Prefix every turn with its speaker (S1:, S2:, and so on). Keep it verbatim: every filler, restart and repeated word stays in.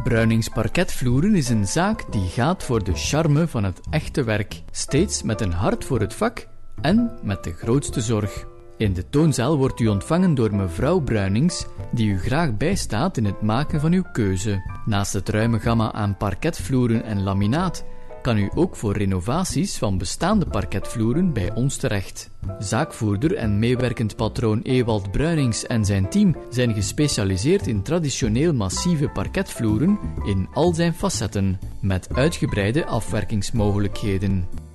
S1: Bruinings Parketvloeren is een zaak die gaat voor de charme van het echte werk, steeds met een hart voor het vak en met de grootste zorg. In de toonzaal wordt u ontvangen door mevrouw Bruinings, die u graag bijstaat in het maken van uw keuze. Naast het ruime gamma aan parketvloeren en laminaat kan u ook voor renovaties van bestaande parketvloeren bij ons terecht. Zaakvoerder en meewerkend patroon Ewald Bruinings en zijn team zijn gespecialiseerd in traditioneel massieve parketvloeren in al zijn facetten, met uitgebreide afwerkingsmogelijkheden.